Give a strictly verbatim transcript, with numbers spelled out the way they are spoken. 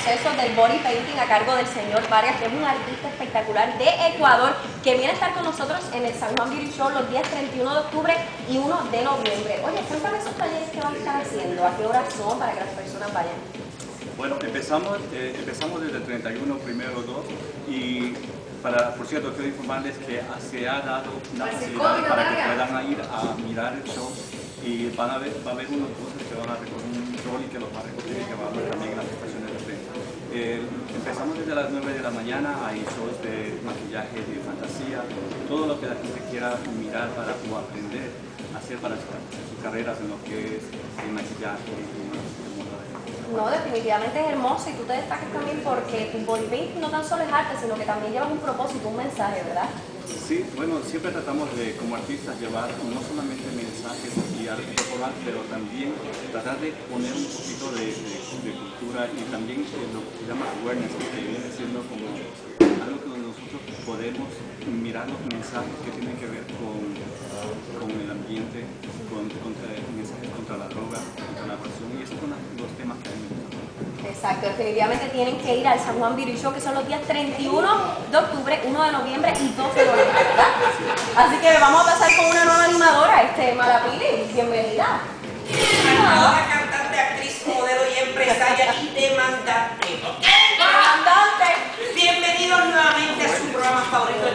proceso del body painting a cargo del señor Vargas, que es un artista espectacular de Ecuador, que viene a estar con nosotros en el San Juan Beauty Show los días treinta y uno de octubre y uno de noviembre. Oye, cuéntame esos talleres que van a estar haciendo, a qué horas son para que las personas vayan. Bueno, empezamos, eh, empezamos desde el treinta y uno, primero dos, y para, por cierto, quiero informarles que se ha dado una facilidad para que puedan ir a mirar el show y van a ver, va a haber unos buses que van a recoger un trolley que los va a recoger y que va a haber también las estaciones de tren. Eh, empezamos desde las nueve de la mañana, hay shows de maquillaje, de fantasía, todo lo que la gente quiera mirar para como aprender a hacer para sus, sus carreras en lo que es el maquillaje y el mundo de No, definitivamente es hermoso y tú te destacas también porque tu body painting no tan solo es arte, sino que también llevas un propósito, un mensaje, ¿verdad? Sí, bueno, siempre tratamos de, como artistas, llevar no solamente mensajes y arte corporal, pero también tratar de poner un poquito de, de, de cultura y también eh, lo que se llama awareness, que viene siendo como algo que nosotros podemos mirar los mensajes que tienen que ver con, con el ambiente, con, contra, mensajes contra la droga, contra la pasión, y esos son los temas que a mí me gustan. Exacto, definitivamente tienen que ir al San Juan Beauty Show, que son los días treinta y uno de octubre, uno de noviembre y dos de noviembre, ¿verdad? Así que vamos a pasar con una nueva animadora, este Malapili, bienvenida. Animadora, cantante, actriz, modelo y empresaria y demandante. ¡Demandante! Bienvenidos nuevamente a su programa favorito